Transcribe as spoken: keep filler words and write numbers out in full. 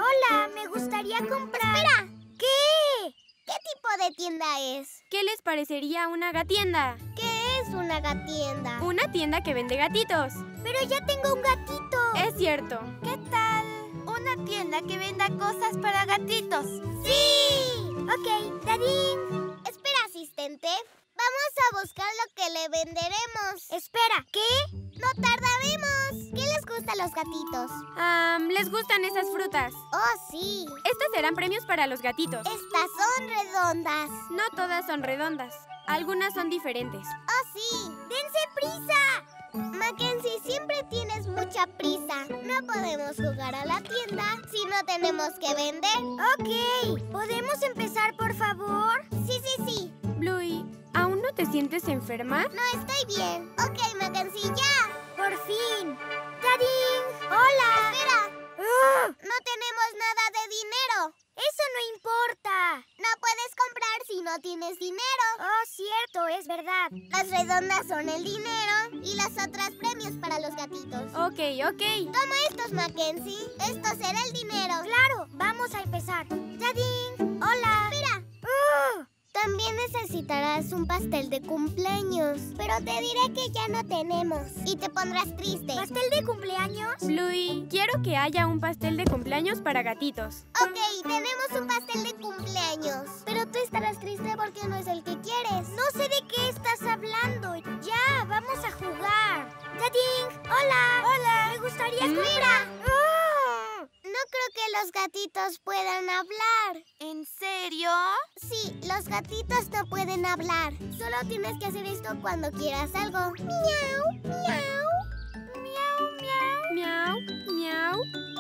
Hola, me gustaría comprar... ¡Espera! ¿Qué? ¿Qué tipo de tienda es? ¿Qué les parecería una gatienda? ¿Qué es una gatienda? Una tienda que vende gatitos. Pero ya tengo un gatito. Es cierto. ¿Qué tal? Una tienda que venda cosas para gatitos. ¡Sí! Ok, Dadín. Espera, asistente. Vamos a buscar lo que le venderemos. Espera, ¿qué? ¡No tardaremos! ¿Qué les gusta a los gatitos? Ah, ¿les gustan esas frutas? ¡Oh, sí! Estas serán premios para los gatitos. Estas son redondas. No todas son redondas. Algunas son diferentes. ¡Oh, sí! ¡Dense prisa! Mackenzie, siempre tienes mucha prisa. No podemos jugar a la tienda si no tenemos que vender. Ok, ¿podemos empezar, por favor? Sí, sí, sí. Bluey, ¿aún no te sientes enferma? No estoy bien. Ok, Mackenzie, ya. ¡Por fin! ¡Dadín! ¡Hola! Espera, ¡Ah! no tenemos nada de dinero. ¡Eso no importa! No puedes comprar si no tienes dinero. Oh, cierto, es verdad. Las redondas son el dinero y las otras premios para los gatitos. Ok, ok. Toma estos, Mackenzie. Esto será el dinero. Claro, vamos a empezar. ¡Dadín! ¡Hola! Espera. ¡Ah! También necesitarás un pastel de cumpleaños. Pero te diré que ya no tenemos. Y te pondrás triste. ¿Pastel de cumpleaños? Bluey, quiero que haya un pastel de cumpleaños para gatitos. Ok, tenemos un pastel de cumpleaños. Pero tú estarás triste porque no es el que quieres. No sé de qué estás hablando. Ya, vamos a jugar. ¡Dadín! ¡Hola! ¡Hola! Me gustaría... ¡Espera! ¡Ah! No creo que los gatitos puedan hablar. ¿En serio? Sí, los gatitos no pueden hablar. Solo tienes que hacer esto cuando quieras algo. Miau, miau. Miau, miau. Miau, miau.